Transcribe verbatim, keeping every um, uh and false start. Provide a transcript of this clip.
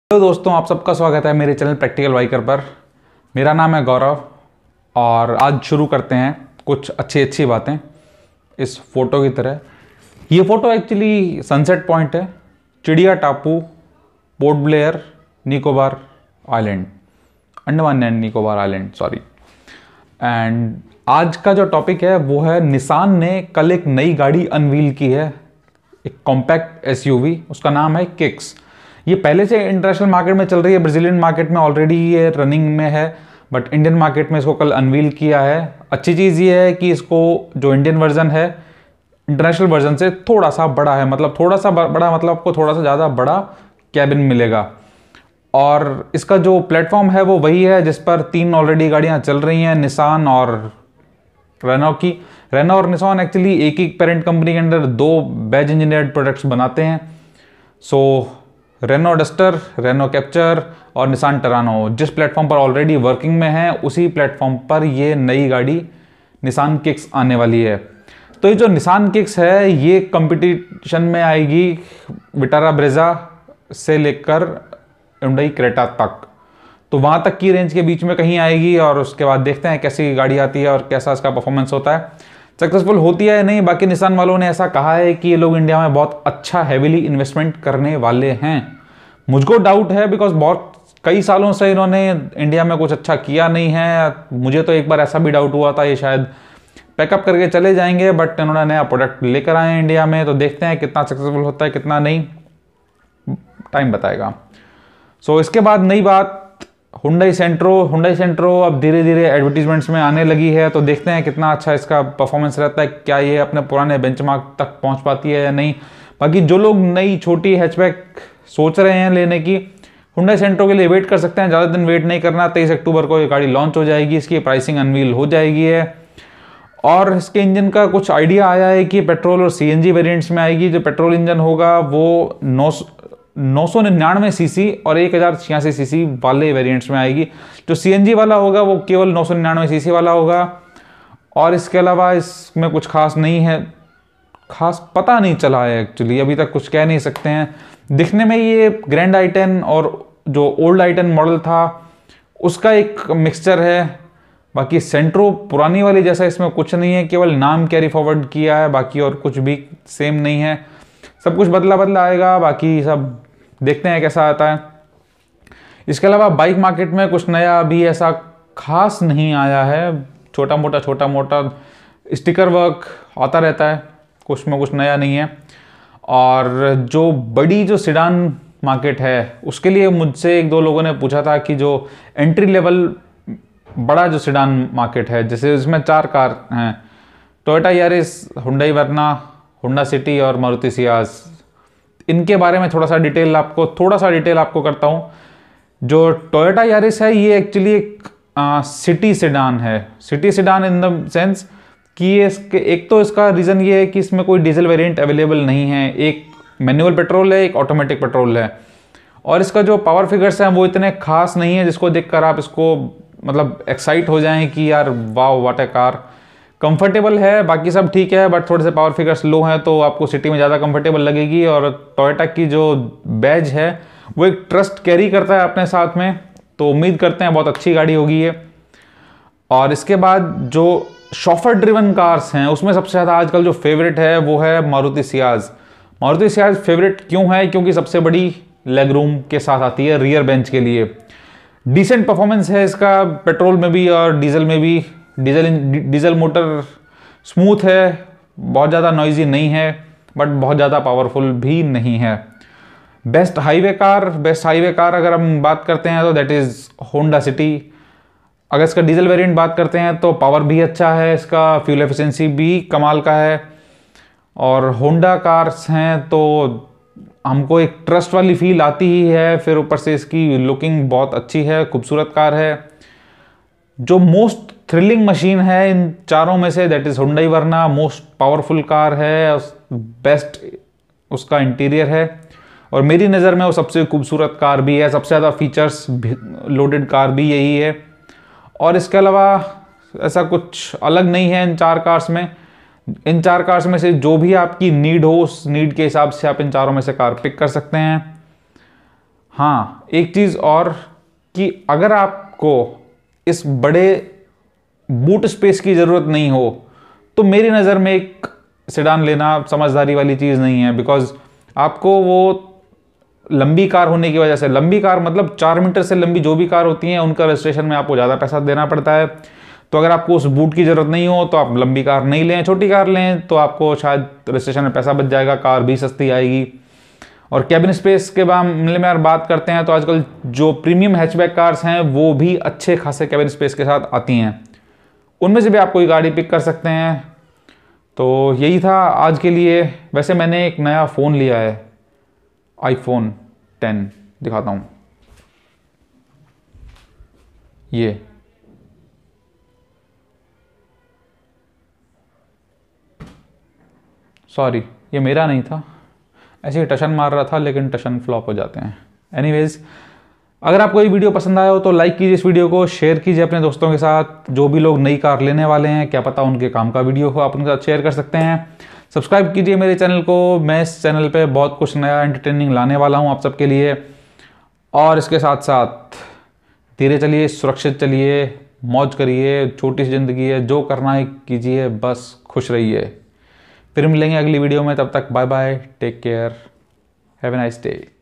Hello दोस्तों, आप सबका स्वागत है मेरे चैनल प्रैक्टिकल बाइकर पर। मेरा नाम है गौरव और आज शुरू करते हैं कुछ अच्छी अच्छी बातें इस फोटो की तरह। ये फ़ोटो एक्चुअली सनसेट पॉइंट है, Chidiya Tapu, Port Blair, Nicobar island, Andaman and Nicobar island sorry. And आज का जो टॉपिक है वो है निसान ने कल एक नई गाड़ी अनवील की है, एक कॉम्पैक्ट एसयूवी। उसका नाम है किक्स। ये पहले से इंटरनेशनल मार्केट में चल रही है, ब्राज़ीलियन मार्केट में ऑलरेडी ये रनिंग में है, बट इंडियन मार्केट में इसको कल अनवील किया है। अच्छी चीज़ ये है कि इसको जो इंडियन वर्जन है इंटरनेशनल वर्जन से थोड़ा सा बड़ा है, मतलब थोड़ा सा बड़ा मतलब आपको थोड़ा सा ज़्यादा बड़ा कैबिन मिलेगा। और इसका जो प्लेटफॉर्म है वो वही है जिस पर तीन ऑलरेडी गाड़ियाँ चल रही हैं, निसान और रेनो की। रेनो और निसान एक्चुअली एक ही पेरेंट कंपनी के अंडर दो बैज इंजीनियर्ड प्रोडक्ट्स बनाते हैं। So Renault Duster, Renault Captur और निसान टरानो जिस प्लेटफॉर्म पर ऑलरेडी वर्किंग में है उसी प्लेटफॉर्म पर ये नई गाड़ी निसान किक्स आने वाली है। तो ये जो निसान किक्स है ये कंपटीशन में आएगी विटारा ब्रेजा से लेकर Hyundai क्रेटा तक, तो वहाँ तक की रेंज के बीच में कहीं आएगी। और उसके बाद देखते हैं कैसी गाड़ी आती है और कैसा इसका परफॉर्मेंस होता है, सक्सेसफुल होती है या नहीं। बाकी निसान वालों ने ऐसा कहा है कि ये लोग इंडिया में बहुत अच्छा हैविली इन्वेस्टमेंट करने वाले हैं। मुझको डाउट है बिकॉज बहुत कई सालों से इन्होंने इंडिया में कुछ अच्छा किया नहीं है। मुझे तो एक बार ऐसा भी डाउट हुआ था ये शायद पैकअप करके चले जाएंगे, बट इन्होंने नया प्रोडक्ट लेकर आए हैं इंडिया में, तो देखते हैं कितना सक्सेसफुल होता है कितना नहीं, टाइम बताएगा। सो so, इसके बाद नई बात Hyundai Santro। Hyundai Santro अब धीरे धीरे एडवर्टीजमेंट्स में आने लगी है, तो देखते हैं कितना अच्छा इसका परफॉर्मेंस रहता है, क्या ये अपने पुराने बेंचमार्क तक पहुंच पाती है या नहीं। बाकी जो लोग नई छोटी हैचबैक सोच रहे हैं लेने की, Hyundai Santro के लिए वेट कर सकते हैं, ज़्यादा दिन वेट नहीं करना। तेईस अक्टूबर को ये गाड़ी लॉन्च हो जाएगी, इसकी प्राइसिंग अनवील हो जाएगी है। और इसके इंजन का कुछ आइडिया आया है कि पेट्रोल और सीएनजी वेरिएंट्स में आएगी। जो पेट्रोल इंजन होगा वो नौ नौ सौ निन्यानवे सीसी और एक हज़ार छियासी सीसी वाले वेरिएंट्स में आएगी। जो सीएनजी वाला होगा वो केवल नौ सौ निन्यानवे सीसी वाला होगा। और इसके अलावा इसमें कुछ खास नहीं है, खास पता नहीं चला है एक्चुअली, अभी तक कुछ कह नहीं सकते हैं। दिखने में ये ग्रैंड आई टेन और जो ओल्ड आई टेन मॉडल था उसका एक मिक्सचर है। बाकी सेंट्रो पुरानी वाली जैसा इसमें कुछ नहीं है, केवल नाम कैरी फॉरवर्ड किया है, बाकी और कुछ भी सेम नहीं है। सब कुछ बदला बदला आएगा, बाकी सब देखते हैं कैसा आता है। इसके अलावा बाइक मार्केट में कुछ नया अभी ऐसा खास नहीं आया है, छोटा मोटा छोटा मोटा स्टिकर वर्क आता रहता है, कुछ में कुछ नया नहीं है। और जो बड़ी जो सेडान मार्केट है उसके लिए मुझसे एक दो लोगों ने पूछा था कि जो एंट्री लेवल बड़ा जो सेडान मार्केट है, जैसे इसमें चार कार हैं, Toyota Yaris, Hyundai Verna, Honda City और मारुति सियाज, इनके बारे में थोड़ा सा डिटेल आपको थोड़ा सा डिटेल आपको करता हूँ। जो टोयोटा यारिस है ये एक्चुअली एक आ, सिटी सेडान है। City sedan in the sense कि ये इसके एक तो इसका रीज़न ये है कि इसमें कोई डीजल वेरिएंट अवेलेबल नहीं है, एक मैनुअल पेट्रोल है, एक ऑटोमेटिक पेट्रोल है। और इसका जो पावर फिगर्स हैं वो इतने खास नहीं है जिसको देखकर आप इसको मतलब एक्साइट हो जाएं कि यार वाह व्हाट ए कार। कंफर्टेबल है, बाकी सब ठीक है, बट थोड़े से पावर फिगर्स लो हैं तो आपको सिटी में ज़्यादा कंफर्टेबल लगेगी। और टोयोटा की जो बैज है वो एक ट्रस्ट कैरी करता है अपने साथ में, तो उम्मीद करते हैं बहुत अच्छी गाड़ी होगी ये। और इसके बाद जो शॉफर ड्रिवन कार्स हैं उसमें सबसे ज़्यादा आजकल जो फेवरेट है वो है Maruti Ciaz. Maruti Ciaz favourite क्यों है? क्योंकि सबसे बड़ी लेग रूम के साथ आती है रियर बेंच के लिए। डिसेंट परफॉर्मेंस है इसका पेट्रोल में भी और डीजल में भी। डीजल डीजल मोटर स्मूथ है, बहुत ज़्यादा नॉइजी नहीं है, बट बहुत ज़्यादा पावरफुल भी नहीं है। Best highway car best highway car अगर हम बात करते हैं तो दैट इज़ होंडा सिटी। अगर इसका डीजल वेरिएंट बात करते हैं तो पावर भी अच्छा है, इसका फ्यूल एफिशिएंसी भी कमाल का है। और होंडा कार्स हैं तो हमको एक ट्रस्ट वाली फील आती ही है, फिर ऊपर से इसकी लुकिंग बहुत अच्छी है, खूबसूरत कार है। जो मोस्ट थ्रिलिंग मशीन है इन चारों में से that is Hyundai Verna, most powerful car है, बेस्ट उसका इंटीरियर है और मेरी नज़र में वो सबसे खूबसूरत कार भी है, सबसे ज़्यादा फीचर्स लोडेड कार भी यही है। और इसके अलावा ऐसा कुछ अलग नहीं है इन चार कार्स में। इन चार कार्स में से जो भी आपकी नीड हो उस नीड के हिसाब से आप इन चारों में से कार पिक कर सकते हैं। हाँ, एक चीज़ और कि अगर आपको इस बड़े बूट स्पेस की ज़रूरत नहीं हो तो मेरी नज़र में एक सेडान लेना समझदारी वाली चीज़ नहीं है। बिकॉज आपको वो लंबी कार होने की वजह से, लंबी कार मतलब चार मीटर से लंबी जो भी कार होती हैं उनका रजिस्ट्रेशन में आपको ज़्यादा पैसा देना पड़ता है। तो अगर आपको उस बूट की ज़रूरत नहीं हो तो आप लंबी कार नहीं लें, छोटी कार लें, तो आपको शायद रजिस्ट्रेशन में पैसा बच जाएगा, कार भी सस्ती आएगी। और कैबिन स्पेस के मामले में अगर बात करते हैं तो आजकल जो प्रीमियम हैचबैक कार्स हैं वो भी अच्छे खासे कैबिन स्पेस के साथ आती हैं, उनमें से भी आप कोई गाड़ी पिक कर सकते हैं। तो यही था आज के लिए। वैसे मैंने एक नया फ़ोन लिया है, आईफोन टेन, दिखाता हूँ ये। सॉरी, ये मेरा नहीं था, ऐसे ही टशन मार रहा था, लेकिन टशन फ्लॉप हो जाते हैं। एनीवेज, अगर आपको ये वीडियो पसंद आया हो तो लाइक कीजिए इस वीडियो को, शेयर कीजिए अपने दोस्तों के साथ। जो भी लोग नई कार लेने वाले हैं, क्या पता उनके काम का वीडियो हो, आप उनके साथ शेयर कर सकते हैं। सब्सक्राइब कीजिए मेरे चैनल को, मैं इस चैनल पे बहुत कुछ नया एंटरटेनिंग लाने वाला हूँ आप सबके लिए। और इसके साथ साथ धीरे चलिए, सुरक्षित चलिए, मौज करिए, छोटी सी ज़िंदगी है, जो करना है कीजिए, बस खुश रहिए। फिर मिलेंगे अगली वीडियो में, तब तक bye bye, take care, have a nice day.